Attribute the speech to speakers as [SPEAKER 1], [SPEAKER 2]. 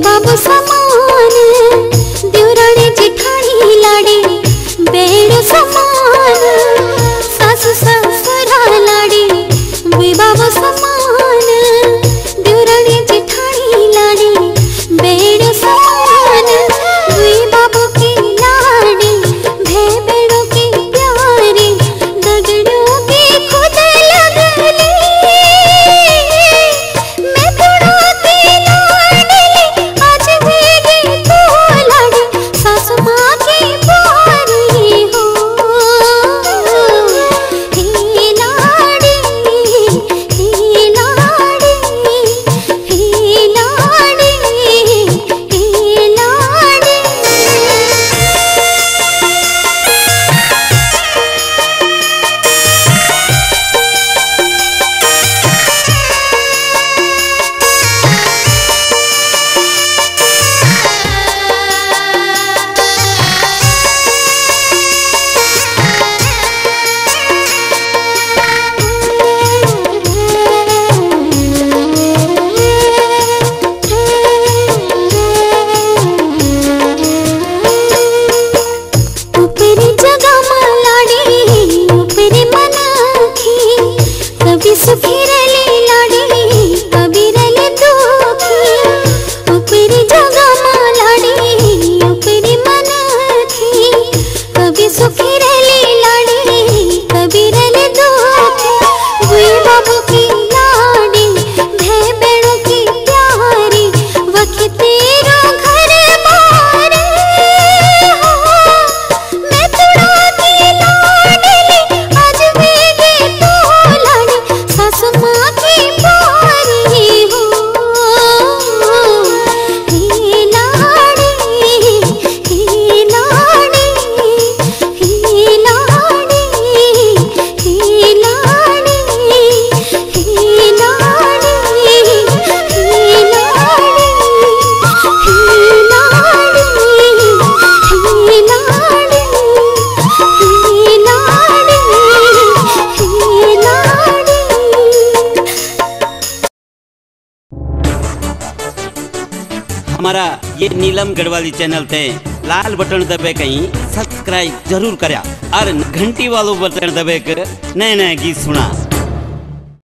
[SPEAKER 1] बाबू समान देवरानी जेठानी लाड़ी बेड़ समान सासु ससुरा लाड़ी वे बाबू समान देवरानी जेठानी लाड़ी बेड़ समान वे बाबू की लाड़ी भे बेड़ों की प्यारी दगड़ों की खुद लगली मैं थोड़ा की लाडली आज वेगी तू लाड़ी सासु माँ की प्यारी हो हे लाड़ी हे लाड़ी हे लाड़ी हे लाड़ी। ऊपरी जगह माँ लाड़ी ऊपरी मनाखी कभी सुखी रले लाड़ी कभी रले दुखी ऊपरी जगह माँ लाड़ी ऊपरी मनाखी कभी सुखी रले लाड़ी कभी रले दुखी वे बाबू की लाड़ी भे बेड़ों की प्यारी वक्त तेरा घर मारे हो मैं थोड़ा की लाडली आज वेगी तू लाड़ी सासु माँ की प्यारी हो हे लाड़ी हे लाड़ी हे लाड़ी हे लाड़ी हे लाड़ी हे लाड़ी हे लाड़ी हे लाड़ी हे लाड़ी हे लाड़ी।
[SPEAKER 2] हमारा ये नीलम गढ़वाली चैनल थे लाल बटन दबे कहीं सब्सक्राइब जरूर करा और घंटी वालों बटन दबे कर नए नए गीत सुना।